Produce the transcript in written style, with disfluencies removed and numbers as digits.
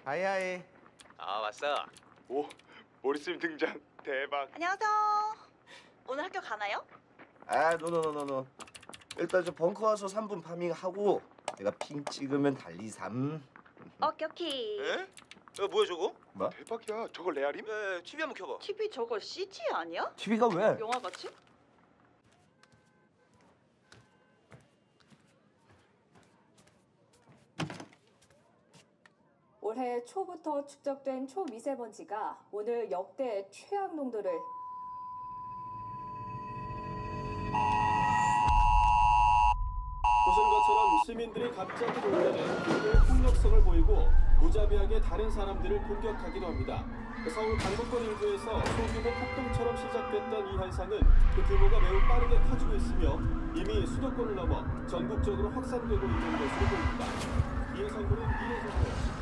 하이하이. 왔어. 오, 모리쌤 등장. 대박. 안녕하세요. 오늘 학교 가나요? 노노노노노. 일단 저 벙커 와서 3분 파밍하고 내가 핑 찍으면 달리 3. 오케이. 에? 뭐야 저거? 뭐? 대박이야. 저거 레알임? TV 한번 켜봐. TV 저거 CG 아니야? TV가 왜? 영화같이? 올해 초부터 축적된 초미세먼지가 오늘 역대 최악 농도를 보신 것처럼 시민들이 갑자기 돌변해 굉장히 폭력성을 보이고 무자비하게 다른 사람들을 공격하기도 합니다. 서울 강북권 일부에서 소규모 폭동처럼 시작됐던 이 현상은 그 규모가 매우 빠르게 커지고 있으며 이미 수도권을 넘어 전국적으로 확산되고 있는 것으로 보입니다. 이해 정부는 이례적으로